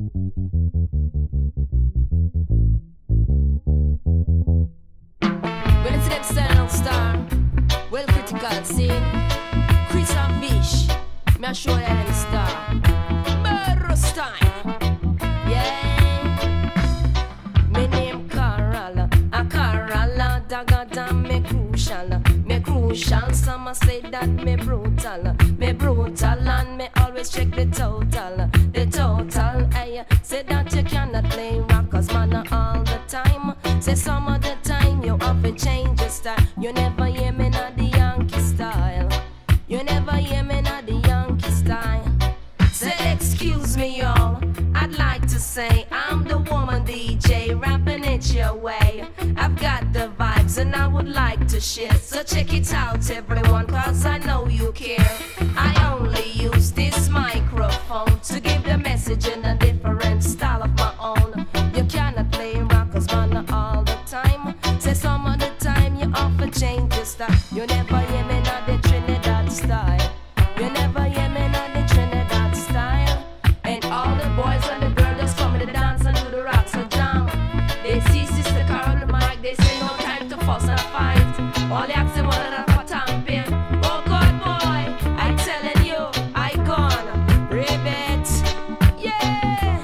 Well, it's them style star, well critical scene. Chris and Fish, me a show them star. Burros time, yeah. Me name Carol, a Carol, dagada me crucial. Me crucial, some a say that me brutal. Me brutal and me always check the total. The total, ay, say that you cannot play rockers, man, all the time. Say some of the time you have to change your style. You never hear me not the Yankee style. You never hear me not the Yankee style. Say excuse me y'all, I'd like to say I'm the woman DJ, rapping it your way. I've got the vibes and I would like to share. So check it out everyone, cause I know you care. I only use this microphone to give the message in a different style of my own. You cannot play rockers, man, all the time. Say some of the time you often change your style. You never hear me not the Trinidad style. You never hear me not the Trinidad style. And all the boys and the girls just come to dance and do the rock so jam. They see Sister Carol the mic, they say no time to fuss and fight. All they ask them one of that hot and pain. Oh God boy, I'm telling you, I gone ribbit. Yeah.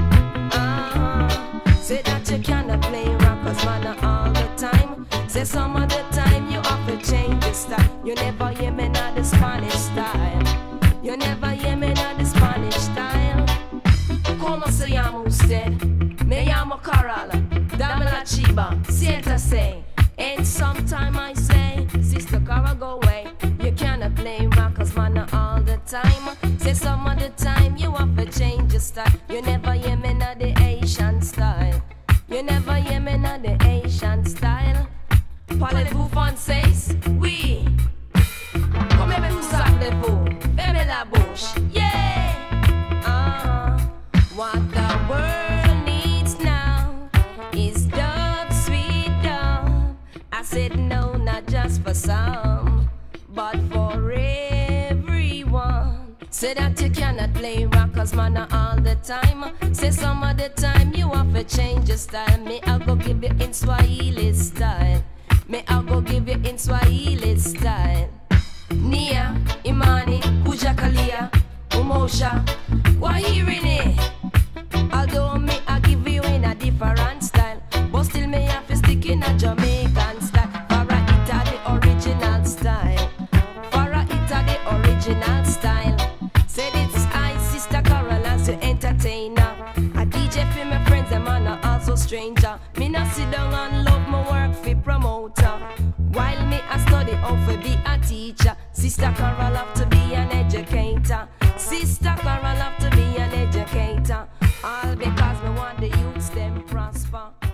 Say that you cannot play rockers, man, all the time. Say some of the time you have to change your style. You never hear me not the Spanish style. You never hear me not the Spanish style. Como se llama usted? Me llamo Carol, dame la chiba, siéntase. And sometime I say, Sister Carol, go away. You cannot play rockers, man, all the time. Say some of the time you have to change your style. You never hear me not the Asian style. You never hear me not the Asian style. Parlez-vous français? Oui. Comme vous appelez-vous? Fermez la bouche. Yeah. What the world needs now is dub, sweet dub. I said no, not just for some, but for everyone. Say that you cannot play rockers, man, all the time. Say some of the time you have to change your style. Me, I'll go give you in Swahili style. Me, I'll go give you in Swahili style. Nia, Imani, Kujakalia, Umosha, Wahirini. Although me, I give you in a different style, but still me have to stick in a Jamaican style. Farah Ita the original style. Farah Ita the original style. Say this is I, Sister Carol, as your entertainer. A DJ for my friends, them and also stranger. Me not sit down and love my work for promoter, while me I study how to be a teacher. Sister Carol have to be an educator. Sister Carol have to be an educator. All because me want the youths them prosper.